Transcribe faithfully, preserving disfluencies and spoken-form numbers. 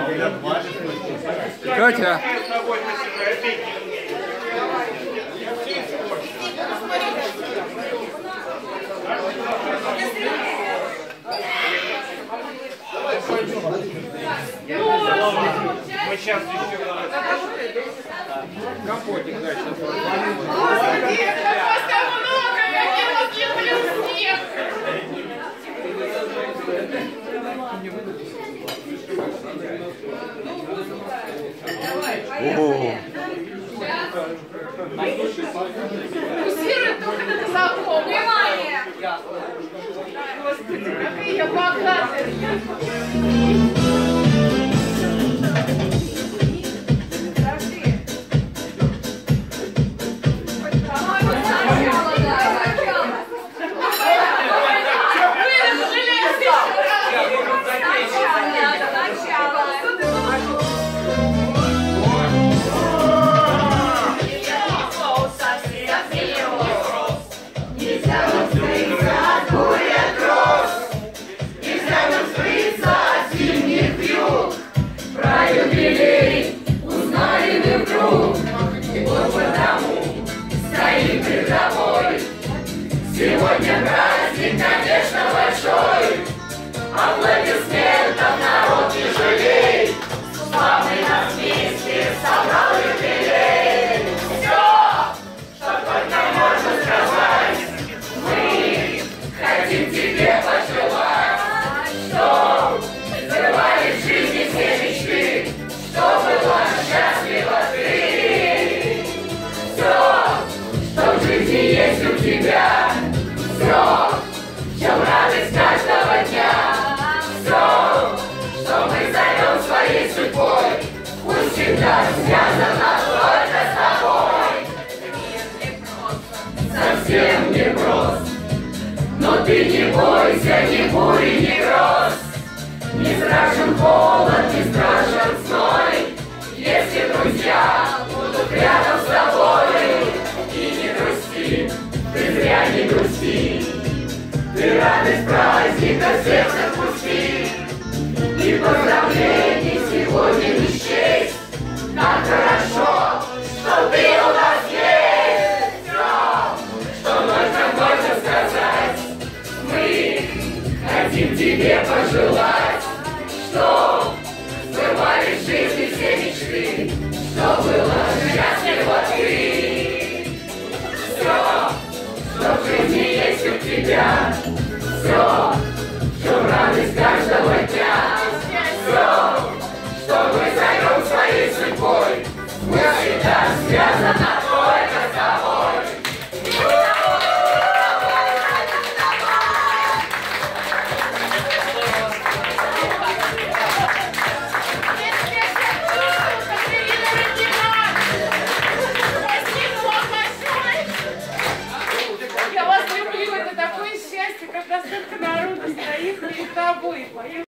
Катя. Мы сейчас еще компотик дальше. Господи, как вас там много! Я вас люблю всех! Фокусируй только на носовом. Внимание! Господи, какая я богатая! Сегодня праздник, конечно, большой, аплодисментов народ не жалей, славный нас вместе собрал юбилей. Все, что только можно сказать, мы хотим тебе пожелать, чтоб сбывались в жизни все мечты, чтоб была счастлива ты. Все, что в жизни есть у тебя, все, в чем радость каждого дня, все, что мы зовем своей судьбой, пусть всегда связано только с тобой. Мир не прост, совсем не прост, но ты не бойся ни бури, ни гроз, не страшен холод, не страшен зной, если друзья будут рядом с тобой. И не грусти, ты зря не грусти, ты радость праздника сердце пусти, и поздравлений сегодня не счесть, как хорошо, что ты у нас есть. Все, что только можно сказать, мы хотим тебе пожелать, чтоб сбывались в жизни все мечты, что была счастлива ты. Что в жизни есть у тебя, все, в чем радость каждого дня, все, что мы зовем своей судьбой, мы всегда связаны только с тобой. Я вас люблю, это такое счастье, когда столько народу стоит перед тобой.